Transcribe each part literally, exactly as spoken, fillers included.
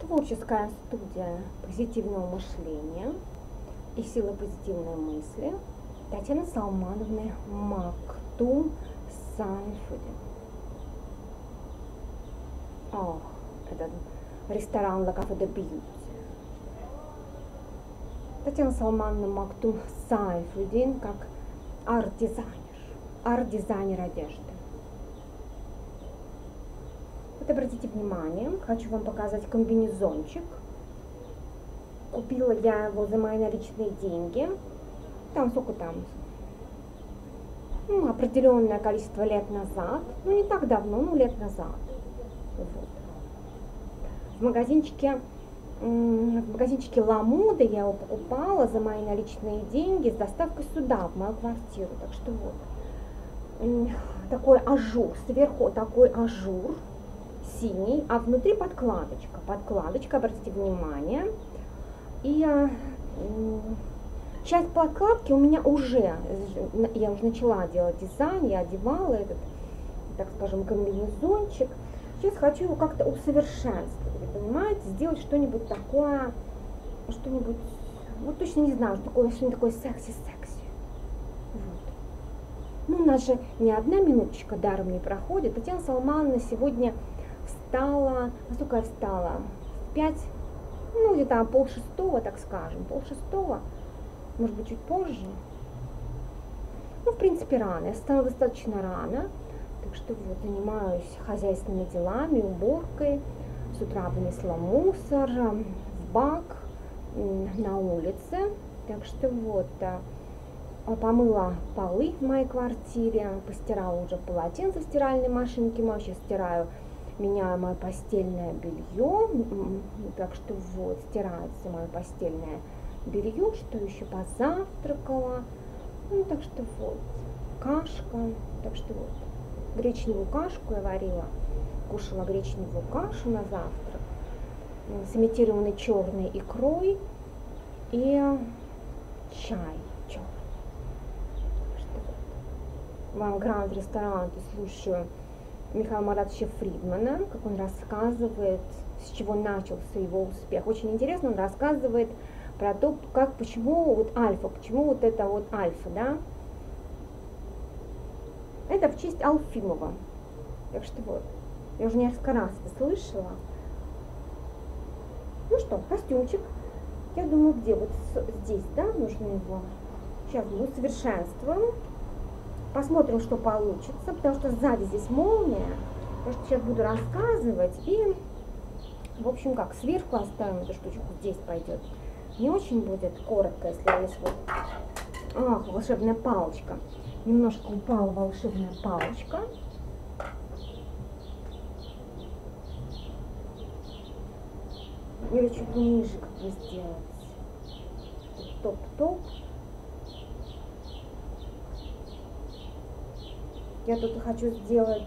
Творческая студия позитивного мышления и силы позитивной мысли Татьяны Салмановны Мактум Сайфудин. Ох, этот ресторан La Cafe de Beauty. Татьяна Салмановна Мактум Сайфудин как арт-дизайнер, арт-дизайнер одежды. Вот обратите внимание, хочу вам показать комбинезончик. Купила я его за мои наличные деньги. Там сколько там? Ну, определенное количество лет назад. Ну, не так давно, ну, лет назад. Вот. В магазинчике, в магазинчике Ламода я его покупала за мои наличные деньги с доставкой сюда, в мою квартиру. Так что вот. Такой ажур, сверху такой ажур. Синий, а внутри подкладочка. Подкладочка, обратите внимание. И а, часть подкладки у меня уже, я уже начала делать дизайн, я одевала этот, так скажем, комбинезончик. Сейчас хочу его как-то усовершенствовать, вы понимаете, сделать что-нибудь такое, что-нибудь, вот точно не знаю, что такое, что-нибудь такое секси-секси. Вот. Ну, у нас же ни одна минуточка даром не проходит. Татьяна Салмановна сегодня встала, во сколько я встала? В пять, ну где-то пол шестого, так скажем, пол шестого, может быть чуть позже. Ну, в принципе, рано, я встала достаточно рано, так что вот занимаюсь хозяйственными делами, уборкой. С утра вынесла мусор в бак на улице, так что вот, помыла полы в моей квартире, постирала уже полотенце в стиральной машинке, мы вообще стираю. Меняю мое постельное белье, так что вот, стирается мое постельное белье, что еще позавтракала, ну так что вот, кашка, так что вот, гречневую кашку я варила, кушала гречневую кашу на завтрак, с имитированной черной икрой и чай черный. Вам Гранд Ресторан, слушаю Михаила Маратовича Фридмана, как он рассказывает, с чего начался его успех. Очень интересно, он рассказывает про то, как, почему вот альфа, почему вот это вот альфа, да. Это в честь Алфимова. Так что вот, я уже несколько раз это слышала. Ну что, костюмчик. Я думаю, где? Вот здесь, да, нужно его. Сейчас мы усовершенствуем. Посмотрим, что получится, потому что сзади здесь молния. Потому что сейчас буду рассказывать и, в общем, как, сверху оставим эту штучку, здесь пойдет. Не очень будет коротко, если есть вот... Ах, волшебная палочка. Немножко упала волшебная палочка. Или чуть ниже как бы сделать. Топ-топ. Я тут хочу сделать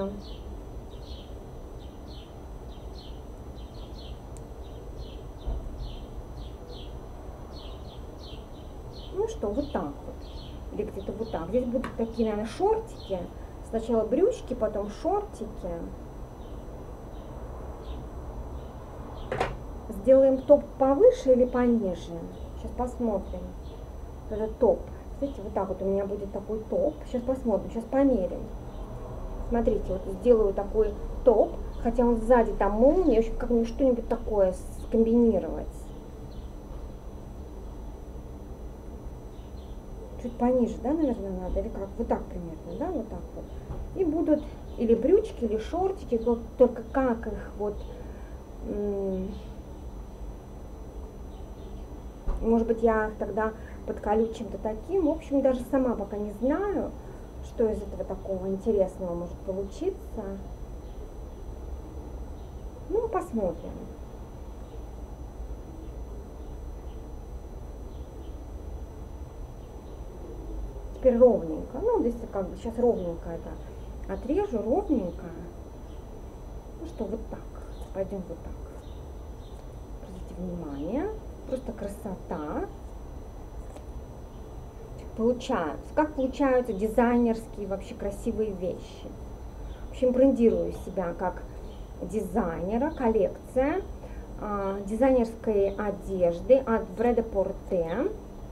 ну что, вот так вот, или где-то вот так. Здесь будут такие, наверное, шортики. Сначала брючки, потом шортики. Сделаем топ повыше или пониже? Сейчас посмотрим. Это топ. Смотрите, вот так вот у меня будет такой топ. Сейчас посмотрим, сейчас померим. Смотрите, вот сделаю такой топ, хотя он сзади там молния, еще как-нибудь что-нибудь такое скомбинировать. Чуть пониже, да, наверное, надо, или как? Вот так примерно, да, вот так вот. И будут или брючки, или шортики, только как их вот... Может быть, я их тогда подколю чем-то таким. В общем, даже сама пока не знаю, что из этого такого интересного может получиться. Ну, посмотрим. Теперь ровненько. Ну, здесь как бы сейчас ровненько это отрежу, ровненько. Ну что, вот так. Пойдем вот так. Обратите внимание. Просто красота. Получаются. Как получаются дизайнерские вообще красивые вещи. В общем, брендирую себя как дизайнера, коллекция. а, дизайнерской одежды от Бреда Порте.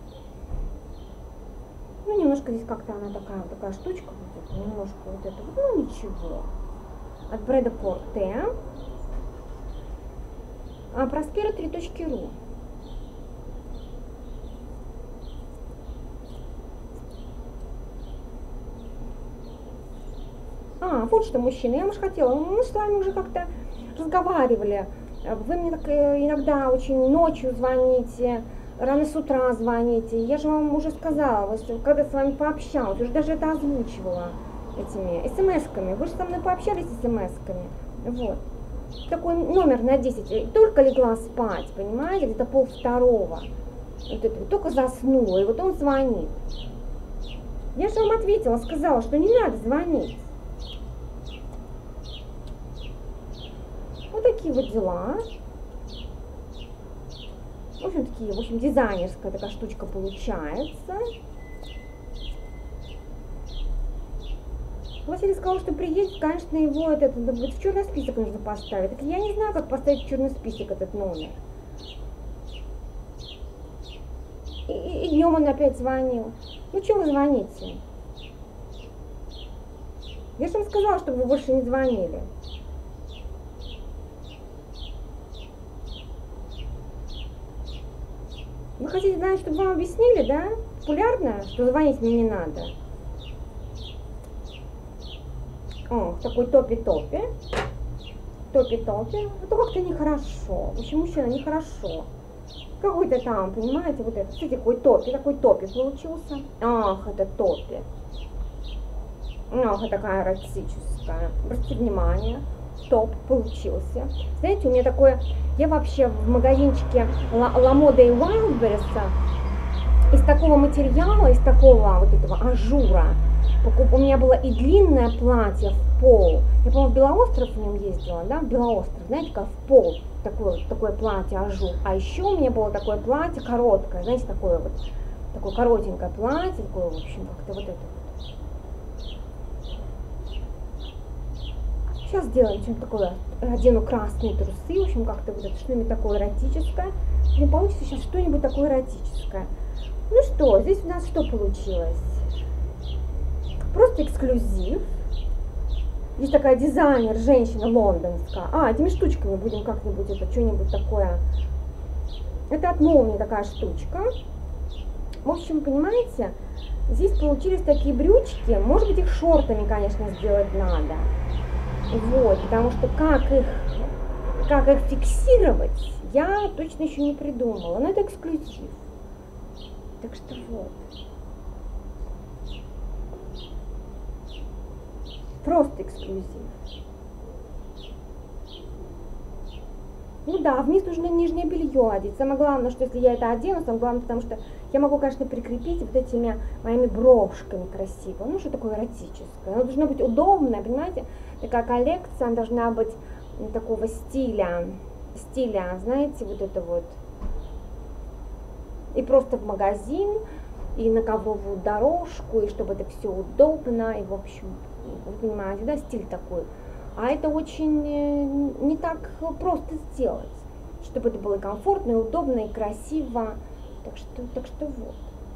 Ну, немножко здесь как-то она такая, такая штучка будет, немножко вот это, ну ничего. От Бреда Порте. А, Prospera три точки ру. А, вот что, мужчина, я, может, хотела, мы с вами уже как-то разговаривали. Вы мне так иногда очень ночью звоните, рано с утра звоните. Я же вам уже сказала, когда с вами пообщалась, уже даже это озвучивала этими смс-ками. Вы же со мной пообщались смс-ками. Вот. Такой номер на десять. Только легла спать, понимаете, где-то пол второго. Вот это, только заснула, и вот он звонит. Я же вам ответила, сказала, что не надо звонить. Вот такие вот дела. В общем, такие, в общем, дизайнерская такая штучка получается. Василий сказал, что приедет, конечно, его этот, в черный список нужно поставить. Так я не знаю, как поставить в черный список этот номер. И, и, и днем он опять звонил. Ну, что вы звоните? Я же вам сказала, чтобы вы больше не звонили. Вы хотите знать, чтобы вам объяснили, да? Популярно, что звонить мне не надо. О, такой топи-топи. Топи-топи. Это как-то нехорошо. В общем, мужчина, нехорошо. Какой-то там, понимаете, вот это. Смотрите, какой топи, такой топи получился. Ах, это топи. Ах, это такая эротическая. Обратите внимание. Топ получился. Знаете, у меня такое, я вообще в магазинчике La Mode и Wildberries из такого материала, из такого вот этого ажура, у меня было и длинное платье в пол. Я, по-моему, в Белоостров в нем ездила, да, в Белоостров, знаете, как в пол такое, такое платье ажур. А еще у меня было такое платье короткое, знаете, такое вот, такое коротенькое платье, такое, в общем, как-то вот это. Сейчас сделаем что-нибудь такое, одену красные трусы, в общем, как-то вот это что-нибудь такое эротическое. И получится сейчас что-нибудь такое эротическое. Ну что, здесь у нас что получилось? Просто эксклюзив. Здесь такая дизайнер, женщина лондонская. А, этими штучками будем как-нибудь, это что-нибудь такое. Это от молнии такая штучка. В общем, понимаете, здесь получились такие брючки. Может быть, их шортами, конечно, сделать надо. Вот, потому что как их, как их фиксировать, я точно еще не придумала. Но это эксклюзив. Так что вот. Просто эксклюзив. Ну да, вниз нужно нижнее белье одеть. Самое главное, что если я это одену, самое главное, потому что я могу, конечно, прикрепить вот этими моими брошками красиво. Ну, что такое эротическое. Оно должно быть удобное, понимаете? Такая коллекция, она должна быть такого стиля, стиля, знаете, вот это вот. И просто в магазин, и на ковровую дорожку, и чтобы это все удобно, и, в общем, вы понимаете, да, стиль такой. А это очень не так просто сделать, чтобы это было комфортно, и удобно, и красиво. Так что, так что вот.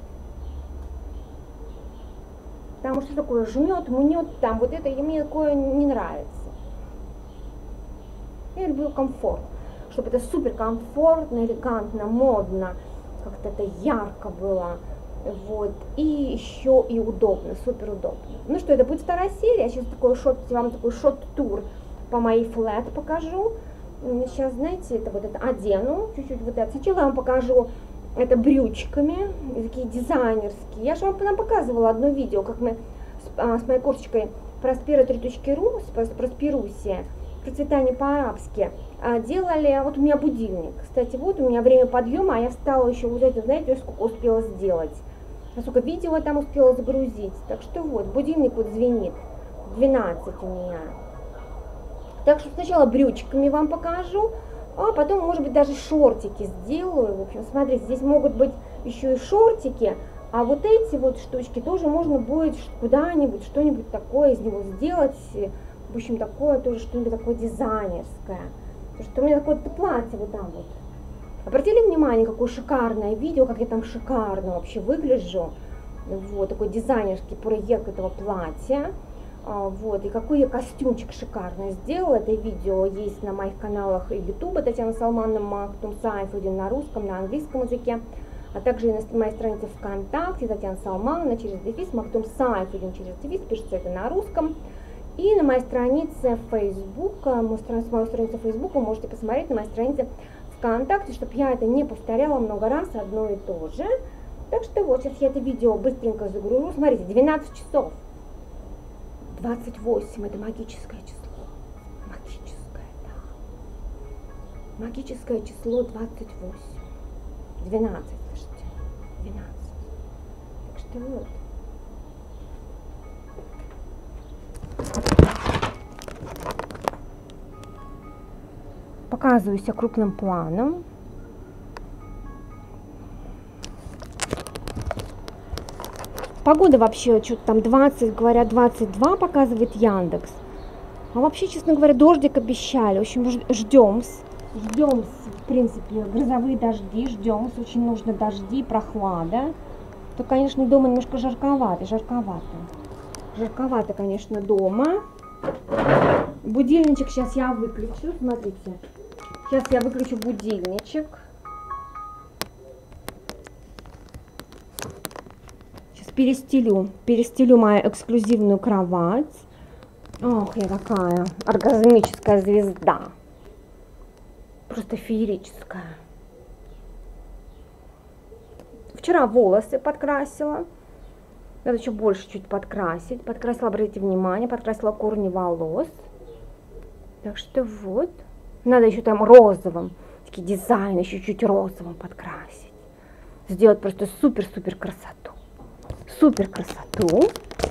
Потому что такое жмет, мнет, там вот это, и мне такое не нравится. Я люблю комфорт, чтобы это супер комфортно, элегантно, модно, как-то это ярко было. Вот, и еще и удобно, супер удобно. Ну что, это будет вторая серия. Сейчас такой шот, вам такой шот-тур по моей флэт покажу. Сейчас, знаете, это вот это одену, чуть-чуть вот это. Сначала я вам покажу это брючками, такие дизайнерские. Я же вам нам показывала одно видео, как мы с, а, с моей курточкой Prospera три точки ру, с Просперусия, процветание по-арабски, а, делали, вот у меня будильник. Кстати, вот у меня время подъема, а я встала еще, вот это, знаете, сколько успела сделать. Насколько видео там успела загрузить. Так что вот, будильник вот звенит. двенадцать у меня. Так что сначала брючками вам покажу, а потом, может быть, даже шортики сделаю. В общем, смотрите, здесь могут быть еще и шортики, а вот эти вот штучки тоже можно будет куда-нибудь, что-нибудь такое из него сделать. В общем, такое тоже что-нибудь такое дизайнерское. Потому что у меня такое платье вот там вот. Обратили внимание, какое шикарное видео, как я там шикарно вообще выгляжу. Вот, такой дизайнерский проект этого платья. Вот, и какой я костюмчик шикарно сделала. Это видео есть на моих каналах и ютуба Татьяна Салмановна Мактум Сайфудин на русском, на английском языке. А также и на моей странице ВКонтакте Татьяна Салмановна через дефис, Мактум Сайфудин через дефис, пишется это на русском. И на моей странице Facebook, мою страницу Facebook вы можете посмотреть, на моей странице ВКонтакте, чтобы я это не повторяла много раз одно и то же. Так что вот сейчас я это видео быстренько загружу. Смотрите, двенадцать часов. двадцать восемь, это магическое число. Магическое, да. Магическое число двадцать восемь. двенадцать, слушайте. двенадцать. Так что вот. Показываю себя крупным планом. Погода вообще что-то там двадцать, говорят, двадцать два показывает Яндекс. А вообще, честно говоря, дождик обещали. В общем, ждем. Ждем, в принципе, грозовые дожди. Ждем. Очень нужно дожди, прохлада. То, конечно, дома немножко жарковато. Жарковато. Жарковато, конечно, дома. Будильничек сейчас я выключу. Смотрите. Сейчас я выключу будильничек. Перестелю, перестелю мою эксклюзивную кровать. Ох, я такая оргазмическая звезда. Просто феерическая. Вчера волосы подкрасила. Надо еще больше чуть подкрасить. Подкрасила, обратите внимание, подкрасила корни волос. Так что вот. Надо еще там розовым. Такой дизайн еще чуть розовым подкрасить. Сделать просто супер-супер красоту. Супер красоту.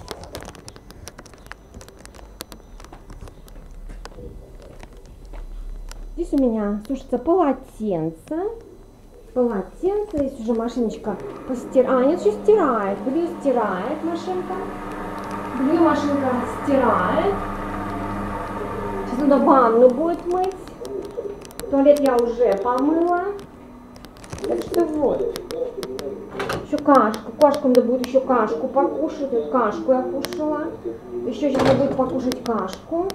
Здесь у меня сушится полотенце. Полотенце. Здесь уже машиночка постирает. А, нет, еще стирает. Белье стирает машинка. Белье машинка стирает. Сейчас надо ванну будет мыть. Туалет я уже помыла. Так что вот. Еще кашку. Кашку надо будет еще кашку покушать. Вот кашку я кушала. Еще сейчас надо будет покушать кашку.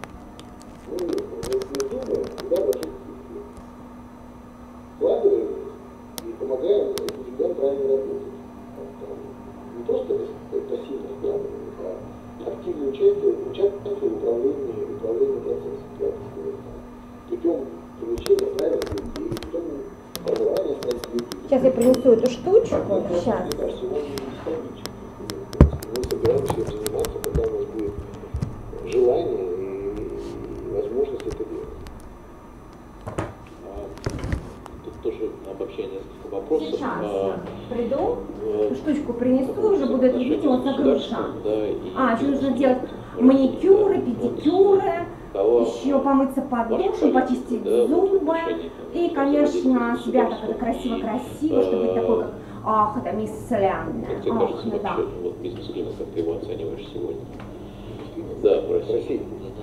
И помогаем людям правильно работать. Не просто пассивно вкладывание, а активное участие, участие в управлении, управлении процессом. Путем привлечения правильных людей, путем формирования стратегии. Сейчас я принесу эту штучку. Сейчас. Мне кажется, он не бесконечен. Мы собираемся этим заниматься, когда у нас будет желание и возможность это делать. Тут тоже обобщение несколько вопросов. Сейчас а, приду, э, штучку принесу, уже буду это видео загружать. Да, и А, еще нужно делать маникюры, педикюры, еще помыться под душем, почистить да, зубы. отношения, И, конечно, себя так это красиво-красиво, чтобы быть такой, как, ах, это мисс Лян. как тебе Ах, кажется, ну да. вообще, вот бизнес-климат, как ты его оцениваешь сегодня? Да, в России. России.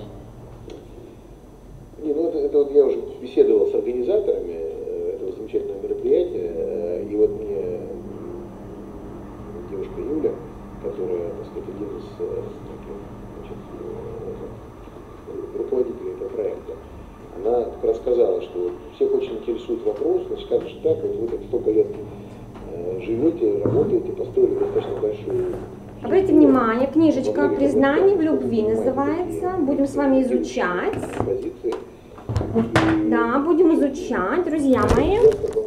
Не, ну это, это вот я уже беседовал с организаторами этого замечательного мероприятия, и вот мне девушка Юля, которая, так сказать, один из значит, руководителей этого проекта, она рассказала, что вот всех очень интересует вопрос, значит, как же так, вот вы так столько лет живете, работаете, построили достаточно большую... Обратите внимание, книжечка «Признание в любви» называется. Будем с вами изучать. Позиции. Да, будем изучать, друзья мои.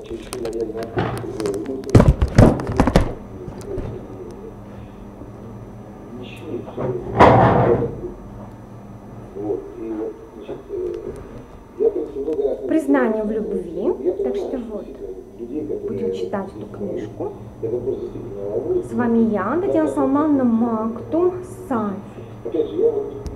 Признание в любви. Так что вот, будем читать эту книжку. С вами я, Татьяна Салмановна Мактум Сайфудин.